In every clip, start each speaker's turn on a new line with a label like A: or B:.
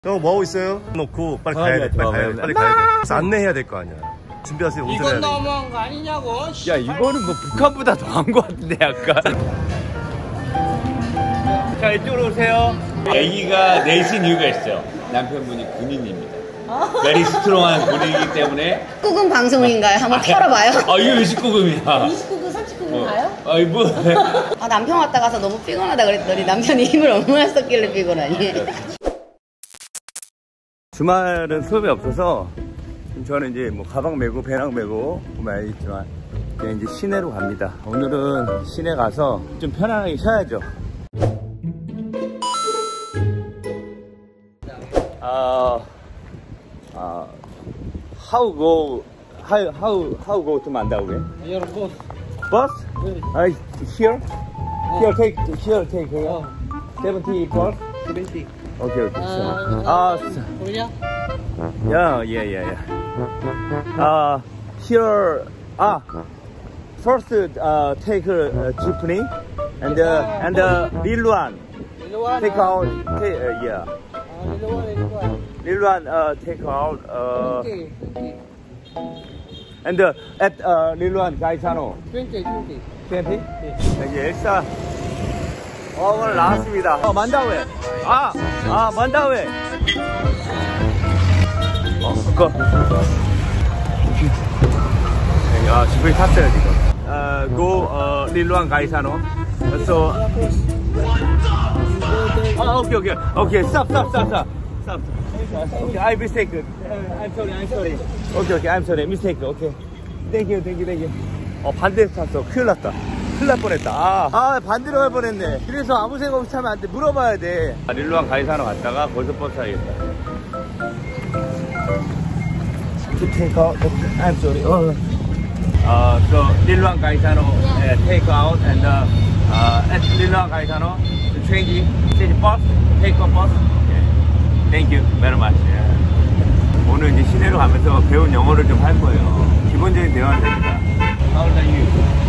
A: 형 뭐하고 있어요? 놓고 빨리 가야 돼. 빨리 가야 돼. 안내해야 될 거 아니야. 준비하세요.
B: 이건 너무한 거 아니냐고.
C: 야, 이거는 뭐 북한보다 더한 거 같은데 약간. 자, 이쪽으로 오세요. 아기가 넷인 이유가 있어요. 남편분이 군인입니다. 베리 스트롱한 군인이기 때문에.
D: 19금 방송인가요? 한번 털어봐요.
C: 아, 이거 29금이야.
D: 29금, 39금 가요?
C: 아이 뭐.
D: 아, 남편 왔다 가서 너무 피곤하다 그랬더니 남편이 힘을 얼마나 썼길래 피곤하니.
C: 주말은 수업이 없어서 저는 이제 뭐 가방 메고 배낭 메고 보면 알겠지만 그냥 이제 시내로 갑니다. 오늘은 시내 가서 좀 편안하게 쉬어야죠. How go to Mandaue?
B: Your boss.
C: Bus? Here? Here take here. 70 bus?
B: 70.
C: Okay.
B: Korea?
C: Yeah. Here. First take jeepney and Lilwan. Take out. Yeah. Lilwan take out.
B: Okay.
C: And at Lilwan Gaisano.
B: 20.
C: 20? 여기 엘사. 오늘 나왔습니다. 만다웨. 만다웨. 그거. 지금 탔어요, 지금. Go, Lilwan Gaisano. So. Okay. Stop. Okay, I mistake. I'm sorry. Okay, I'm sorry. Mistake. Okay. Thank you. 반대에서 탔어. 큰일 났다. 큰일 날 뻔했다. 반대로 갈 뻔했네. 그래서 아무 생각 없이 타면 안 돼. 물어봐야 돼. 릴루안 가이사노 갔다가 거기서 버스 타야겠다. To take out. I'm sorry. So Lilwan Gaisano take out and at Lilwan Gaisano to change bus, take a bus. Thank you very much. 오늘 이제 시내로 가면서 배운 영어를 좀 할 거예요. 기본적인 대화는 됩니다. How old are you?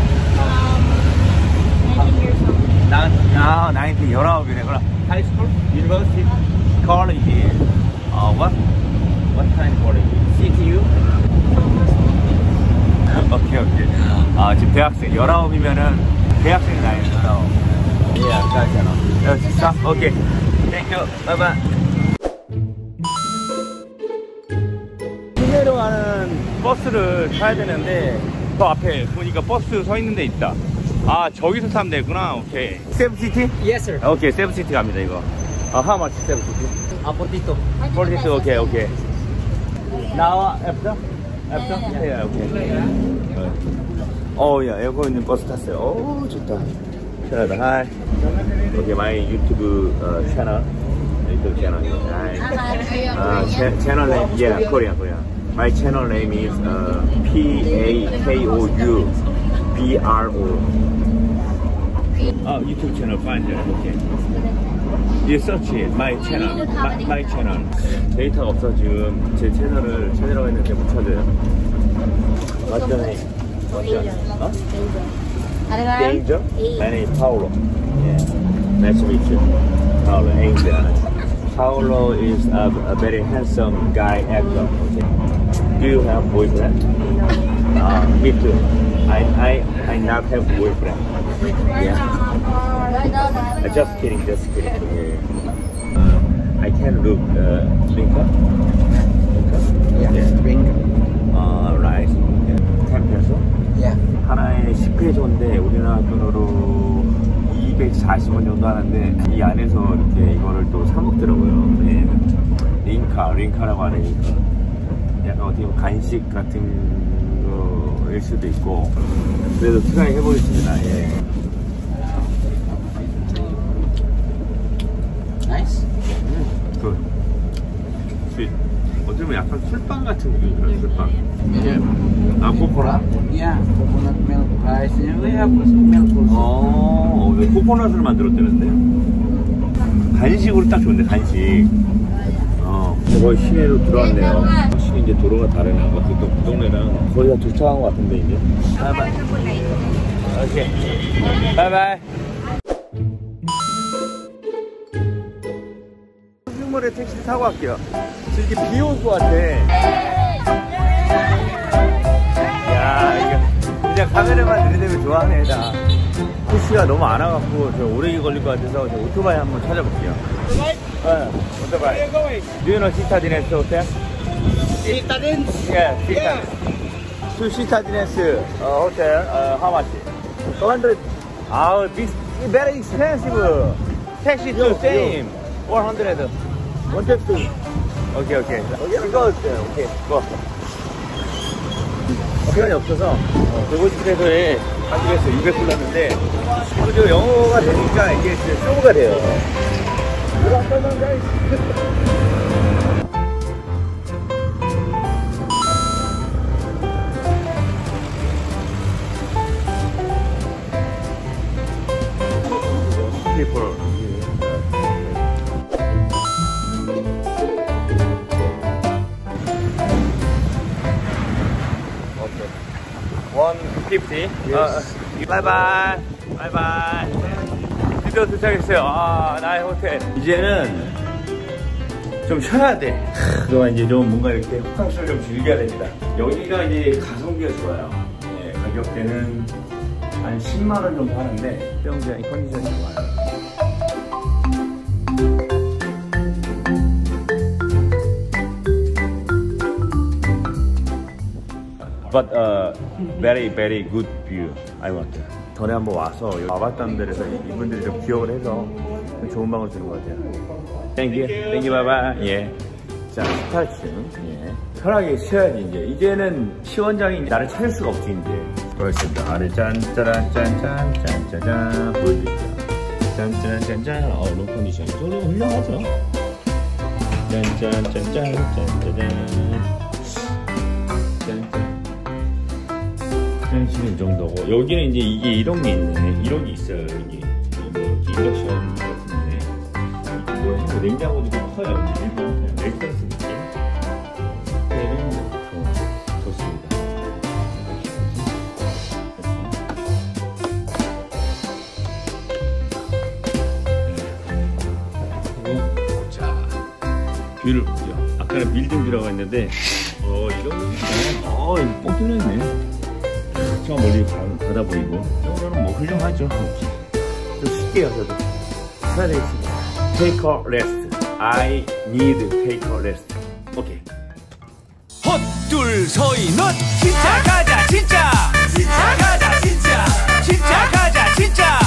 C: 19, 19이네. 그럼 high school, university, college. What kind of college? CTU? 오케이. 지금 대학생 19이면은 대학생 나이 19. 괜찮아. stop. 오케이. Thank you. Bye bye. 시내로 가는 버스를 타야 되는데 저 앞에 보니까 버스 서 있는 데 있다. 저기서 타면 되구나. 오케이. 세븐시티?
B: Yes, sir.
C: 오케이, 세븐시티 갑니다, 이거. How much 세븐시티?
B: 42.
C: 42, 오케이. Now, after? Yeah, okay. 야, 에어컨 있는 버스 탔어요. 오, 좋다. 편하다. Hi. Okay, my YouTube channel. YouTube channel. Hi. Channel name, yeah, Korean. My channel name is PAKOUBRO. YouTube channel, find it. Okay. You search it. My channel. My channel. 데이터가 없어 지금 제 채널을 찾으라고 했는데 못 찾아요. What's your name? Angel? My name is Paulo. Yeah. Nice to meet you. Paulo, Angel. Paulo is a very handsome guy actor. Okay. Do you have boyfriend? Me too. I not have boyfriend. Yeah. Just kidding. I can look Lincoln.
B: Yeah.
C: Right. 10 peso?
B: Yeah.
C: 하나에 10페소인데 우리나라 돈으로 240원 정도 하는데 이 안에서 이렇게 이거를 또 사 먹더라고요. 네. 링카라고 하니까 약간 어떻게 보면 간식 같은 거일 수도 있고 그래도 트라이 해보겠습니다. 예.
B: Nice.
C: 굿. 어쩌면 약간 술빵 같은 느낌이에요. 술빵. 예. 코코넛?
B: Yeah, coconut milk rice. We have milk also.
C: 왜 코코넛을 만들었다는데? 간식으로 딱 좋은데, 간식. 거의 시내로 들어왔네요. 확실히 이제 도로가 다르네요. 어떻게 또 그 동네랑 거의 다 도착한 것 같은데, 이제. 바이바이. 오케이. 바이바이. 쇼핑몰에 택시를 타고 갈게요. 지금 이렇게 비 올 것 같아. 야, 이거 그냥 카메라만 들이대면 좋아하네, 나. 택시가 너무 안 와갖고 저 오래 걸릴 것 같아서 저 오토바이 한번 찾아볼게요. 오토바이. Do you know Citadines Hotel?
B: Citadines?
C: Yeah, Citadines. To Citadines Hotel, how much? 200. Ah, this is very expensive. Taxi too, same. 400. 150. Okay, okay. Go. Okay, go. 시간이 없어서 150에서에 한국에서 200 불렀는데 그리고 영어가 되니까 이게 진짜 쇼가 돼요. Okay. 150. Yes. 바이바이. 바이바이. 드디어 도착했어요. 아, 나의 호텔. 이제는 좀 쉬어야 돼. 그동안 이제 좀 뭔가 이렇게 호캉스를 좀 즐겨야 됩니다. 여기가 이제 가성비가 좋아요. 네, 가격대는 한 10만 원 정도 하는데 수영장이 컨디션이 좋아요. But very very good view. I want. 전에 한번 와서 여기 와봤다는 데에서 이분들이 좀 기억을 해서 좋은 방을 주는 것 같아요. Thank you, thank you, bye bye. 예. 자, 18층. 예. 편하게 쉬어야지 이제는 시원장이 나를 찾을 수가 없지 이제. 그렇습니다. 아래 짠짜란 짠짠 짠짜잔 보여드릴게요. 짠짜란 짠짠. 룸 컨디션 이쪽으로 훌륭하죠. 짠짠 짠짠 짠짜잔. 이 정도고 여기는 이제 이게 이런 게 있네. 이런 게 있어요. 여기 뭐 인덕션 같은데 뭐 냉장고도 좀 커요. 일본 렉선스 느낌. 호텔은 좋습니다. 그리고 자 뷰를 보죠. 아까는 빌딩 뷰라고 했는데 이런 거 이거 뻥 뚫려있네. 저 멀리 바다 보이고 이거는 뭐 훌륭하죠. 좀 쉴게요. 저도 해야 되겠습니다. Take a rest. I need take a rest. 오케이.
E: 헛둘 서인은 진짜 가자 진짜 진짜 가자 진짜 진짜 가자 진짜